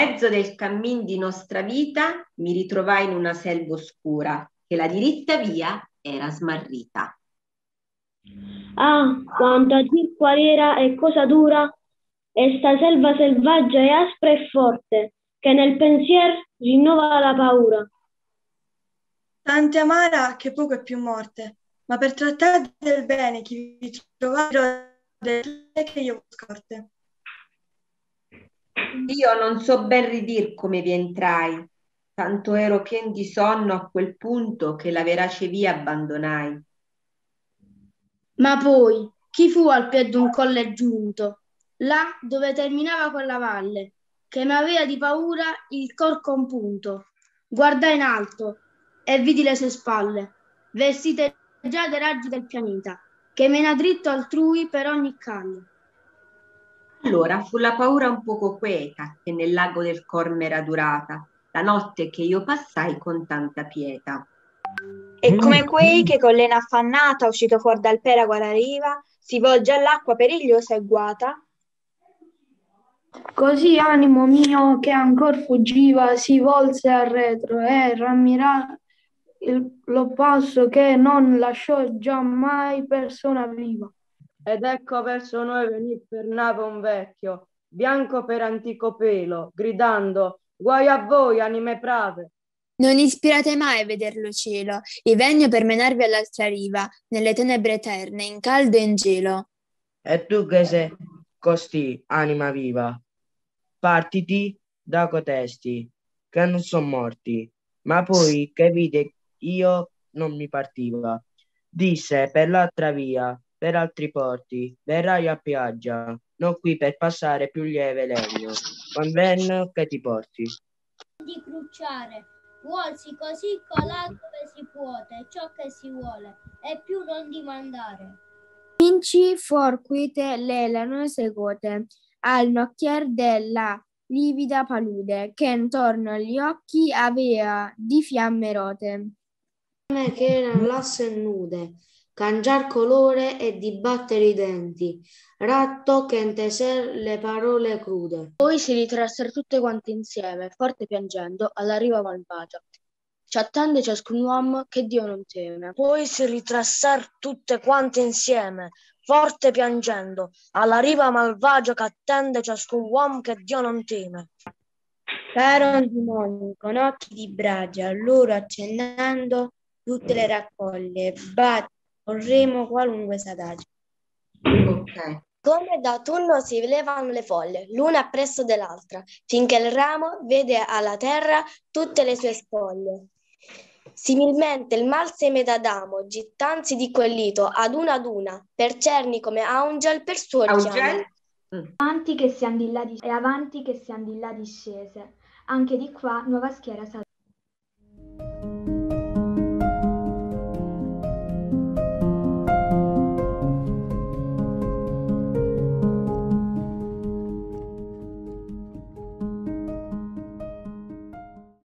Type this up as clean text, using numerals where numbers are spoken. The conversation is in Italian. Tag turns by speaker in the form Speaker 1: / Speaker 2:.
Speaker 1: mezzo del cammin di nostra vita mi ritrovai in una selva oscura, che la diritta via era smarrita.
Speaker 2: Ah, quanta acqua era e cosa dura, e sta selva selvaggia e aspra e forte, che nel pensier rinnova la paura.
Speaker 3: Tante amara che poco è più morte, ma per trattare del bene chi vi trovare che io scorte.
Speaker 1: Io non so ben ridir come vi entrai, tanto ero pien di sonno a quel punto che la verace via abbandonai.
Speaker 4: Ma poi, chi fu al piede d'un colle giunto, là dove terminava quella valle, che mi aveva di paura il cor compunto. Guardai in alto e vidi le sue spalle, vestite già dai raggi del pianeta, che mena dritto altrui per ogni calle.
Speaker 1: Allora fu la paura un poco queta che nel lago del cor m'era durata, la notte che io passai con tanta pietà.
Speaker 5: E come quei che con lena affannata, uscito fuor dal perago alla riva, si volge all'acqua perigliosa e guata.
Speaker 2: Così animo mio che ancor fuggiva si volse al retro e rammirà lo passo che non lasciò giammai persona viva.
Speaker 6: Ed ecco verso noi venì per nave un vecchio, bianco per antico pelo, gridando: guai a voi, anime brave!
Speaker 7: Non ispirate mai a veder lo cielo, e vegno per menarvi all'altra riva, nelle tenebre eterne, in caldo e in gelo.
Speaker 8: E tu che sei costì, anima viva, partiti da cotesti, che non sono morti, ma poi che vide io non mi partiva. Disse per l'altra via, per altri porti, verrai a piaggia, non qui per passare più lieve legno, convenno che ti porti.
Speaker 9: Di crucciare, vuolsi così colà dove si puote, ciò che si vuole, e più non dimandare.
Speaker 10: Vinci for quite le lanose gote, al nocchier della livida palude, che intorno agli occhi avea di fiamme rote.
Speaker 4: Che erano lasse nude, cangiar colore e dibattere i denti, ratto che inteser le parole crude. Poi si ritrassero tutte quante insieme, forte piangendo, alla riva malvagia. Ci attende ciascun uomo che Dio non teme. Poi si ritrassero tutte quante insieme, forte piangendo, alla riva malvagia che attende ciascun uomo che Dio non teme.
Speaker 10: C'erano demoni con occhi di bragia, loro accennando tutte le raccoglie, batti, corremo qualunque s'adagio.
Speaker 1: Ok.
Speaker 11: Come d'autunno si levano le foglie, l'una appresso dell'altra, finché il ramo vede alla terra tutte le sue spoglie. Similmente il mal seme d'Adamo, gittanzi di quel lito ad una, per cerni come Aungel per suo
Speaker 1: Augel?
Speaker 12: Avanti che siamo di là e avanti che siamo di là discese, anche di qua nuova schiera